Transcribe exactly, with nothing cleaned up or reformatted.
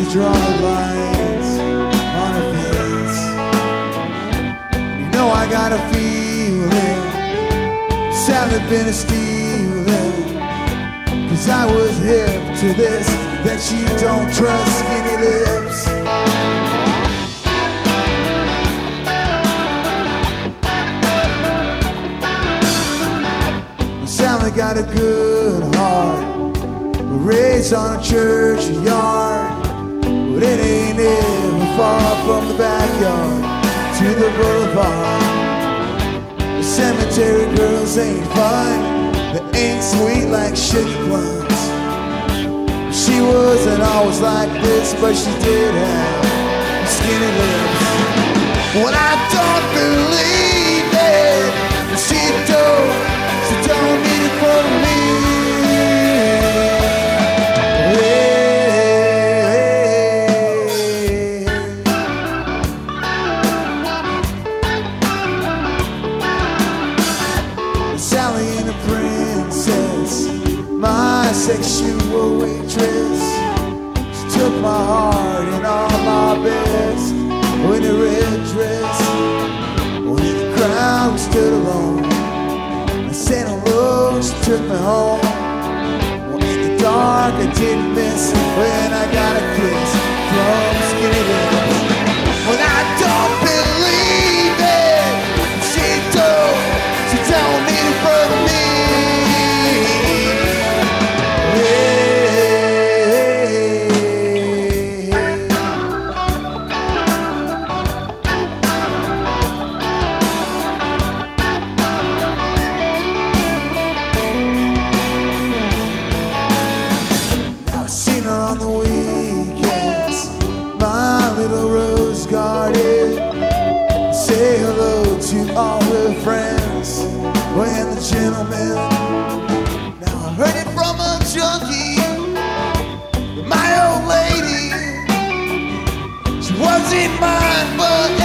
draw lines on her face. You know I got a feeling Sally been a stealing, 'cause I was hip to this, that she don't trust skinny lips. Sally got a good heart, raised on a church yard, but it ain't ever far from the backyard to the boulevard. The cemetery girls ain't fun, they ain't sweet like sugar plums. She wasn't always like this, but she did have skinny lips. When I don't believe it, she don't, she don't need it for me. My sexual waitress, she took my heart and all my best. In a red dress, when in the crowd we stood alone, I said hello, she took me home. Well, in the dark I didn't miss when I got a kiss from skinny lips. When I don't believe it, she told, she told me to follow me. On the weekends, my little rose garden, say hello to all her friends when the gentlemen. Now I heard it from a junkie, my old lady, she wasn't mine, but